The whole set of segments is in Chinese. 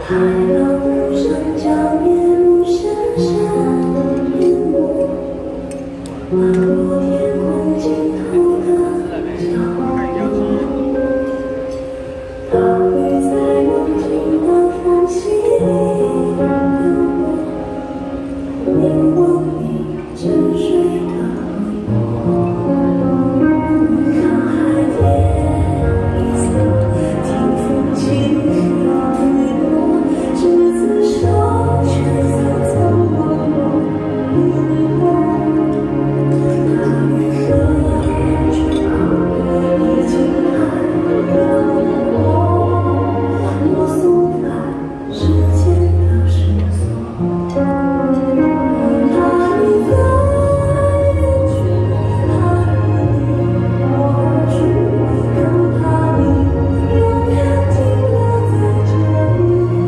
海浪无声将夜幕深深淹没，划过天空尽头的角落。大雨在梦境的缝隙里流过，凝望你沉睡的轮廓。看海天一色，听风起伏坠落，执子手，却似曾忘我一梦。大雨和天之后，已经看得过。我松开时间的绳索，他离开人群，他离我而去，更怕你永远停留在这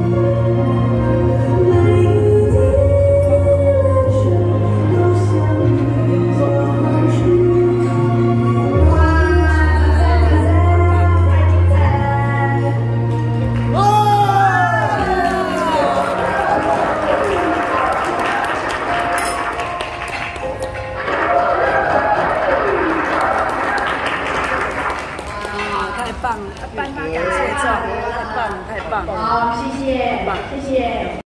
里。每一滴泪水都向你而去。 太棒了！颁发感谢状，太棒了，太棒了！ 好，谢谢，谢谢。